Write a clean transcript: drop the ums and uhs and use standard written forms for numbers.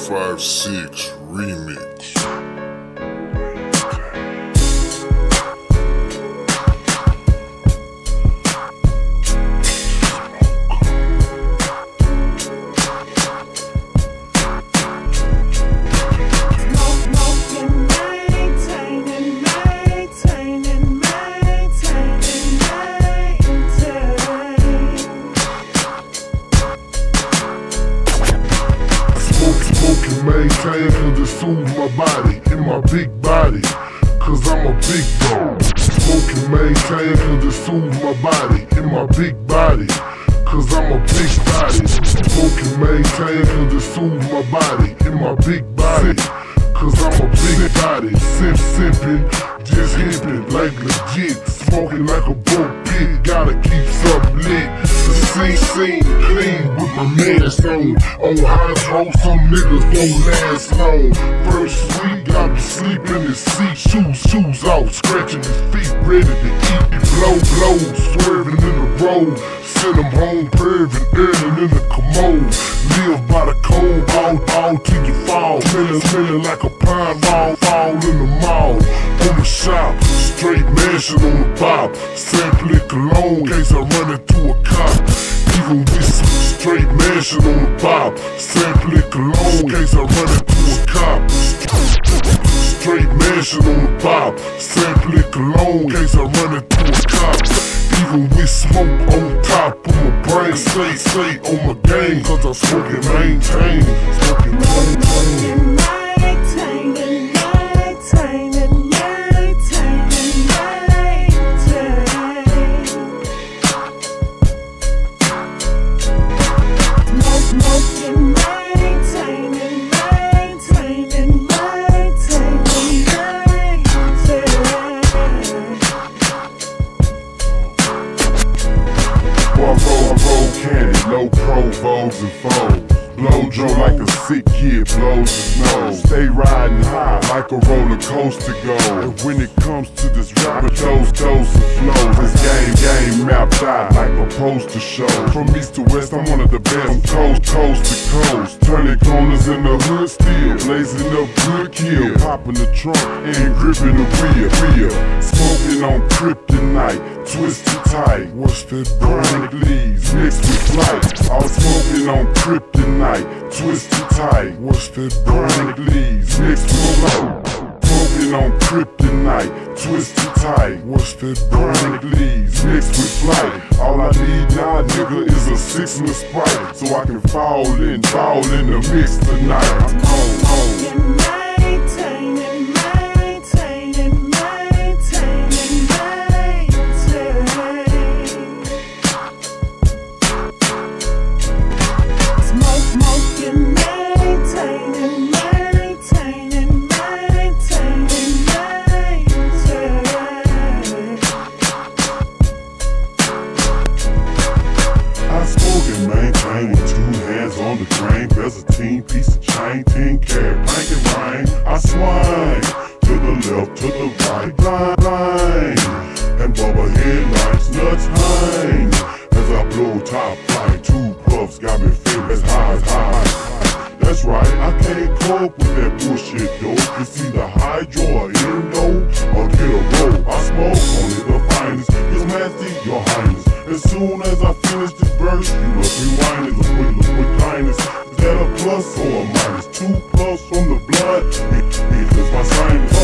H.A.W.K remix. Maintain cause it soothes my body, in my big body, cause I'm a big dog. Smoke and maintain cause it soothes my body, in my big body, cause I'm a big body. Smoke and maintain cause it soothes my body, in my big body, cause I'm a big body. Sippin', just hippin' like legit, smoking like a broke pig, gotta keep something lit. The scene clean with my mask on high smoke, some niggas won't last long. First week, got him sleep in his seat, shoes out, scratching his feet, ready to eat. Blow, swerving in the road, send him home, perving, earning in the commode. Live by the code, all till you fall, smelling like a pine fall in the mall. On the shop, straight mashing on the pop, sampling cologne, case I run into a cop. Even with some straight mashing on the pop, sampling cologne, case I run into a cop. Straight mashing on the pop, sampling cologne, case I run into a cop. Even with smoke on top of my brain, stay on my game, cause I smoke and maintain, smoke and maintain. No provos and foes. Blow Joe like a sick kid blows his nose. Stay riding high like a roller coaster go. And when it comes to this rapper, those and flows. This game mapped out like a poster show. From east to west, I'm one of the best. From coast to coast, turning corners in the hood still, blazing up good kill, popping the trunk and gripping the rear. Smoking on kryptonite, twisted tight. What's that chronic leaves mixed with light? I was smoking on kryptonite, twisted tight. What's that chronic leaves mixed with light? Smoking on kryptonite, twisted tight. What's that chronic leaves mixed with light? All I need now, nigga, is a 6 in the Sprite, so I can fall in the mix tonight. I'm home. Maintain with 2 hands on the grain, Bezel piece of chain, 10 carat, crank and rain. I swing to the left, to the right, blind, and bubble headlights, nuts hang as I blow top flight. 2 puffs got me feeling as high. That's right, I can't cope with that bullshit though. It's either hydro or endo or get a roll. I smoke on it, the finest. It's nasty, your highness. As soon as I finish this verse, you must rewind it. Look with kindness. Is that a plus or a minus? 2 plus from the blood, because my sinus.